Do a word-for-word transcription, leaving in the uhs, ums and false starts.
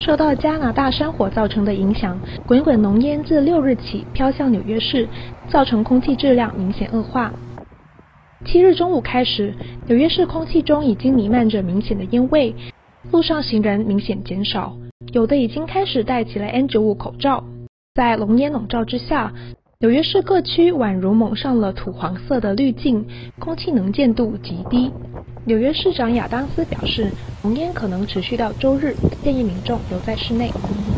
受到加拿大山火造成的影响，滚滚浓烟自六日起飘向纽约市，造成空气质量明显恶化。七日中午开始，纽约市空气中已经弥漫着明显的烟味，路上行人明显减少，有的已经开始戴起了 N 九十五 口罩。在浓烟笼罩之下，纽约市各区宛如蒙上了土黄色的滤镜，空气能见度极低。纽约市长亚当斯表示，浓烟可能持续到周日，建议民众留在室内。